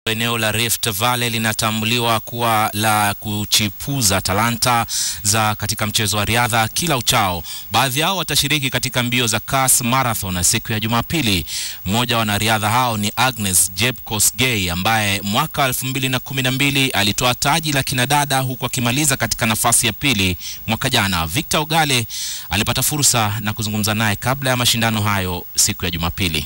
Eneo la Rift Valley linatambuliwa kuwa la kuchipuza talanta za katika mchezo wa riadha kila uchao. Baadhi yao watashiriki katika mbio za CAS Marathon siku ya Jumapili. Mmoja wa wanariadha hao ni Agnes Jepkosgei ambaye mwaka 2012 alitoa taji la kinadada huku akimaliza katika nafasi ya pili mwaka jana. Victor Ogale alipata fursa na kuzungumza naye kabla ya mashindano hayo siku ya Jumapili.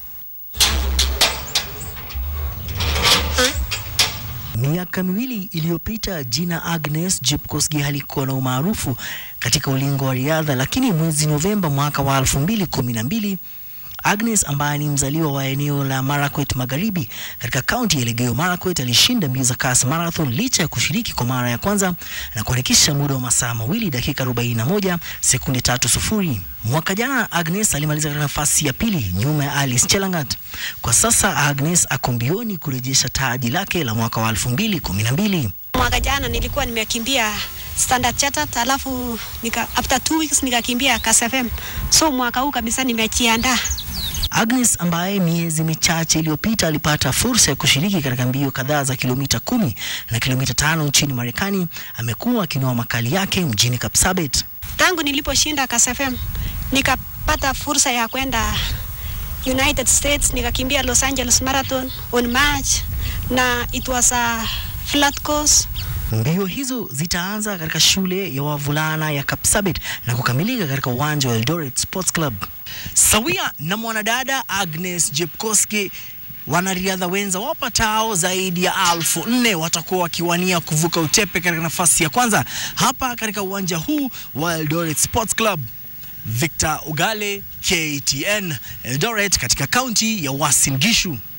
Miaka miwili iliyopita jina Agnes Jepkosgei halikuwa na umaarufu katika ulingo wa riadha, lakini mwezi Novemba mwaka wa 2012 Agnes ambaye ni mzaliwa wa eneo la Marakwet Magharibi katika kaunti ya Elgeyo Marakwet alishinda mbio za CAS Marathon licha ya kushiriki kwa mara ya kwanza na kuharakisha muda wa masaa 2 dakika 41 sekunde 3.0. Mwaka jana Agnes alimaliza katika nafasi ya pili nyuma ya Alice Chelangat. Kwa sasa Agnes ako mbioni kurejesha taji lake la mwaka wa 2012. Mwaka jana nilikuwa nimekimbia Standard Chartered, alafu after 2 weeks nikakimbia CAS FM. So mwaka huu kabisa nimejiandaa. Agnes ambaye miezi michache iliyopita alipata fursa ya kushiriki katika mbio kadhaa za kilomita 10 na kilomita 5 nchini Marekani, amekuwa akinoa makali yake mjini Kapsabet. Tangu niliposhinda CAS FM nikapata fursa ya kwenda United States, nikakimbia Los Angeles Marathon on March na it was a flat course. Mbio hizo zitaanza katika shule ya wavulana ya Kapsabet na kukamilika katika uwanja wa Eldoret Sports Club. Sawia na mwanadada Agnes Jepkosgei, wanariadha wenza wapatao zaidi ya 4,000 watakuwa wakiwania kuvuka utepe katika nafasi ya kwanza hapa katika uwanja huu wa Eldoret Sports Club. Victor Ogale, KTN, Eldoret katika kaunti ya Uasin Gishu.